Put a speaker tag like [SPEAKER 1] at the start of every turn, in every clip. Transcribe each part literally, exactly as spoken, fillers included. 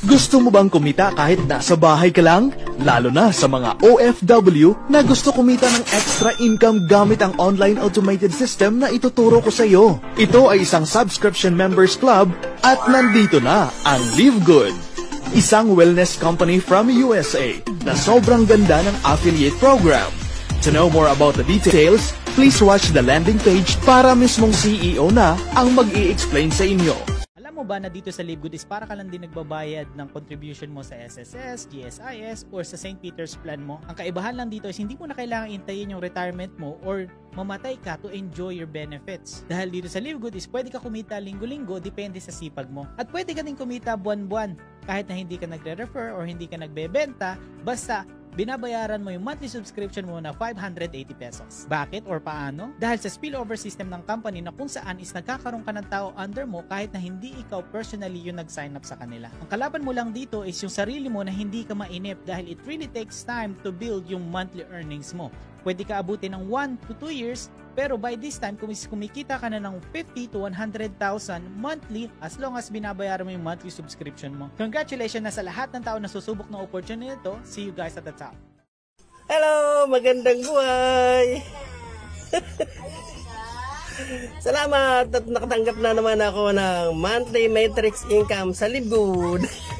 [SPEAKER 1] Gusto mo bang kumita kahit nasa bahay ka lang? Lalo na sa mga O F W na gusto kumita ng extra income gamit ang online automated system na ituturo ko sa iyo. Ito ay isang subscription members club at nandito na ang Live Good, isang wellness company from U S A na sobrang ganda ng affiliate program. To know more about the details, please watch the landing page para mismong C E O na ang mag-i-explain sa inyo.
[SPEAKER 2] Alam mo ba na dito sa Live Good is para ka lang din nagbabayad ng contribution mo sa S S S, G S I S, or sa Saint Peter's plan mo? Ang kaibahan lang dito is hindi mo na kailangan intayin yung retirement mo or mamatay ka to enjoy your benefits. Dahil dito sa Live Good is pwede ka kumita linggo-linggo depende sa sipag mo. At pwede ka din kumita buwan-buwan kahit na hindi ka nagre-refer or hindi ka nagbebenta, basta binabayaran mo yung monthly subscription mo na five hundred eighty pesos. Bakit or paano? Dahil sa spillover system ng company na kung saan is nagkakaroon ka ng tao under mo kahit na hindi ikaw personally yung nag-sign up sa kanila. Ang kalaban mo lang dito is yung sarili mo na hindi ka mainip dahil it really takes time to build yung monthly earnings mo. Pwede ka abutin ng one to two years, pero by this time, kung kumikita ka na ng fifty to one hundred thousand monthly as long as binabayaran mo yung monthly subscription mo. Congratulations na sa lahat ng tao na susubok ng opportunity nito. See you guys at the top.
[SPEAKER 3] Hello! Magandang buhay! Salamat at nakatanggap na naman ako ng monthly matrix income sa Live Good.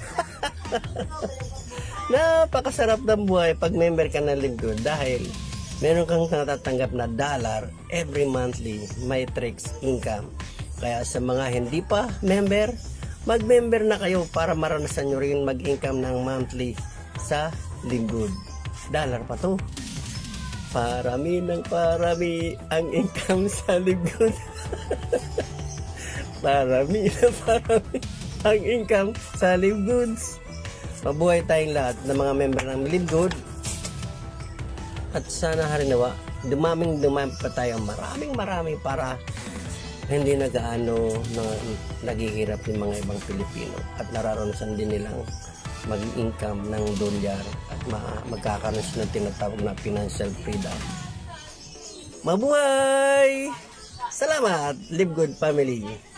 [SPEAKER 3] Napakasarap ng buhay pag member ka ng Live Good dahil meron kang natatanggap na dollar every monthly matrix income. Kaya sa mga hindi pa member, mag-member na kayo para maranasan nyo rin mag-income ng monthly sa Live Good. Dollar pa to. Parami ng parami ang income sa Live Good. Parami na parami ang income sa Live Goods. Mabuhay tayong lahat ng mga member ng Live Good. At sana harinawa, dumaming dumami pa tayo maraming marami para hindi nagaano na naghihirap yung mga ibang Pilipino at nararanasan din nilang mag-income ng dolyar at magkakaroon sila ng tinatawag na financial freedom. Mabuhay! Salamat, Live Good family!